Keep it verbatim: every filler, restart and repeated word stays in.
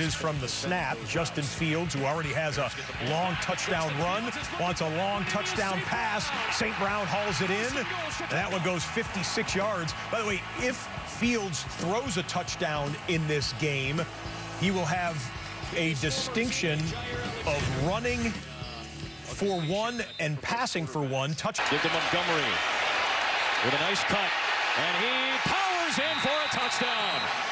is from the snap. Justin Fields, who already has a long touchdown run, wants a long touchdown pass. Saint Brown hauls it in. That one goes fifty-six yards. By the way, if Fields throws a touchdown in this game, he will have a distinction of running for one and passing for one. Touch. Give to Montgomery with a nice cut, and he powers in for a touchdown.